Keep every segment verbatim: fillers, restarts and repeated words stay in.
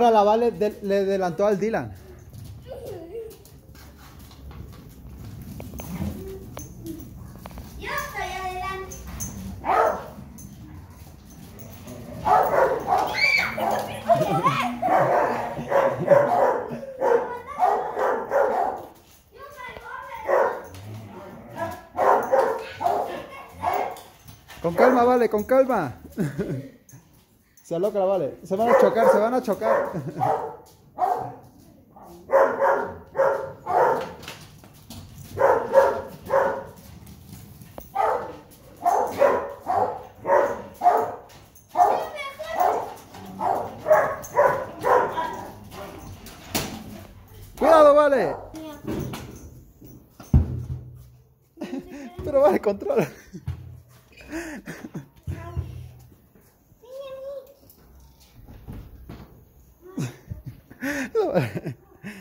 Ahora la Vale de, le adelantó al Dylan. Yo estoy adelante. Con calma, Vale, con calma. Se aloca la Vale. Se van a chocar, se van a chocar. Cuidado, Vale. Pero Vale, controla. No, Vale.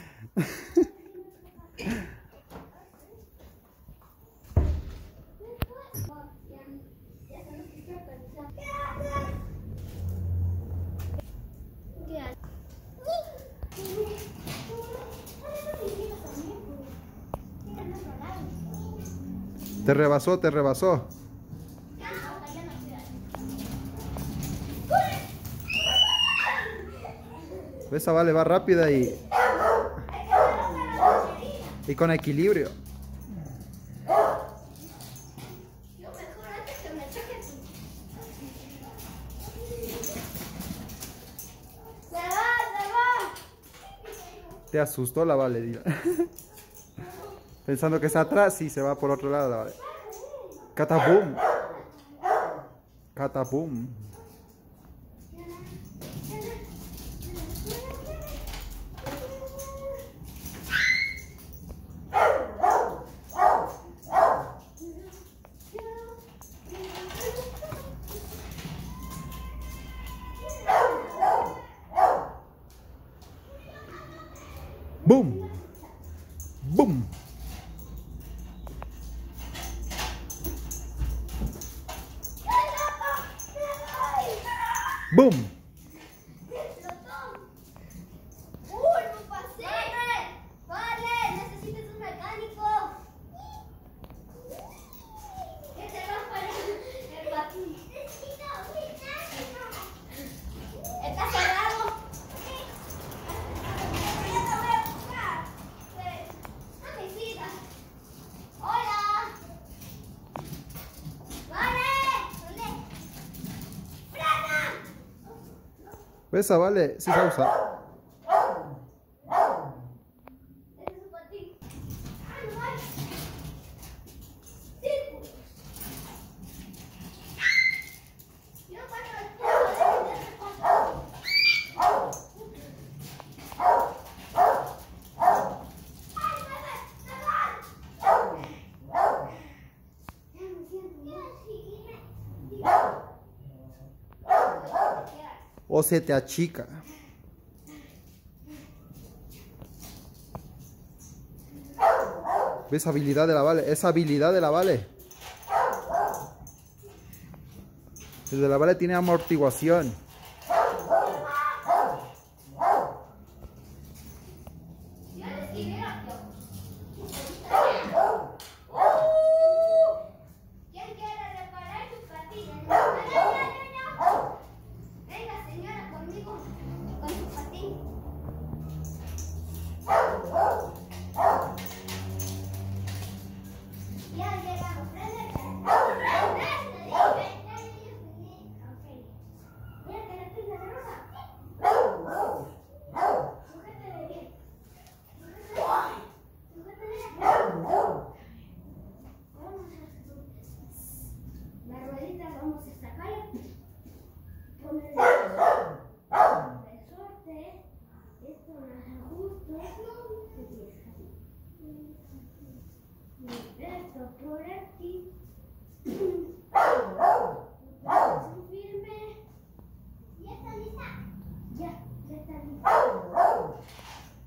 Te rebasó, te rebasó. Esa Vale va rápida y y con equilibrio. Te asustó la Vale, Dylan. Pensando que está atrás y se va por otro lado la Vale. Catabum. Catabum. Boom. Boom. Boom. ¡Uy, no pasé! ¡Vale! Necesitas un mecánico. Que te rompa el patín. Necesito un mecánico. Está cerrado. Yo te voy a buscar. A mi cita. Hola. Vale. ¿Dónde? ¡Frena! Esa Vale sí se usa. Ese es su patín. ¡Ah, no hay! ¡Círculos! Yo encuentro el punto de ese punto. ¡Ay, bebé! ¡Cerrar! Ya me siento bien. O se te achica. ¿Ves habilidad de la Vale? Esa habilidad de la Vale. El de la Vale tiene amortiguación. Ya les esquivé rápido.